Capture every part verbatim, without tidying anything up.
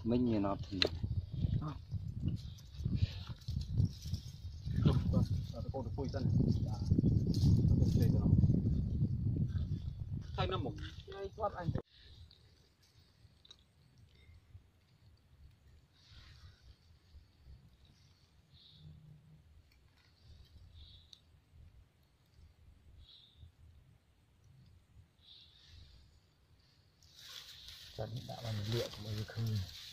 mấy như nó thì thay nó một cái quát anh Chẳng đã là một liệu của mọi không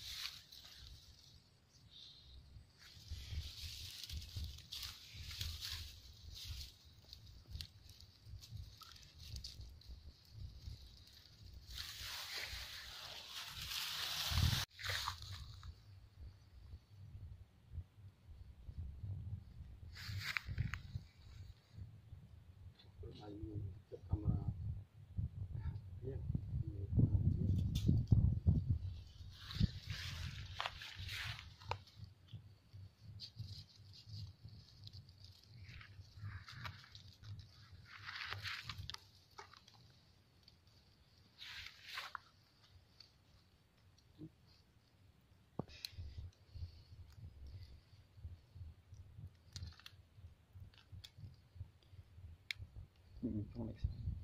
không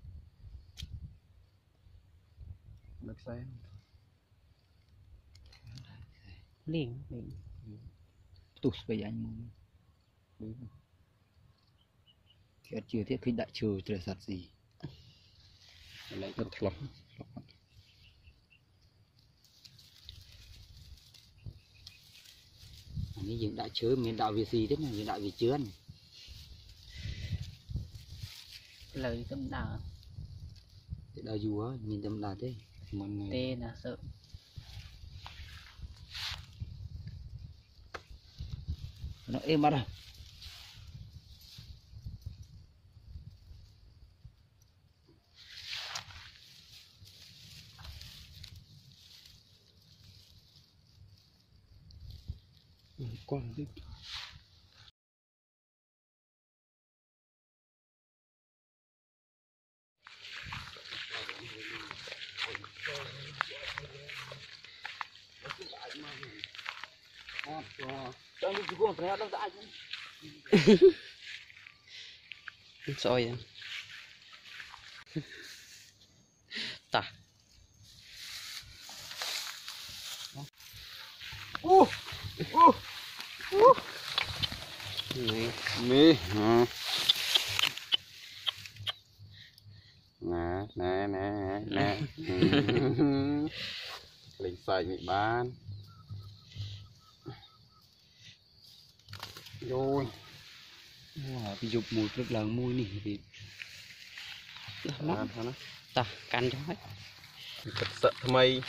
được xem liền liền tụt về anh khi chưa thiết khi đại trừ trời sạt gì lại rất lắm cái gì đại chứa miền đạo vì gì thế này miền đạo vì chứa này lời tâm đà thì đào dù á nhìn tâm đà thế mọi người tê là sợ nó êm mắt à con đi soi ta ô ô ô này mì hả nè nè nè nè lên xài bị bán rồi wow thì dục mùi rất là mùi nỉ thì nó ta can cho hết thật sợ tham mây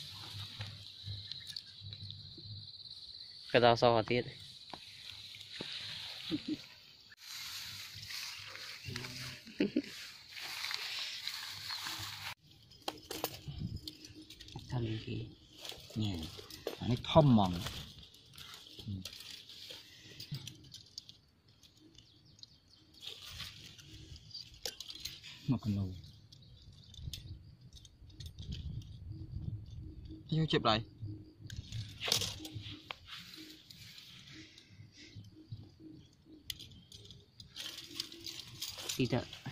cái tao so hạt tiết thằng gì nè nó thâm mỏng mà còn nâu yêu chụp lại đi đợi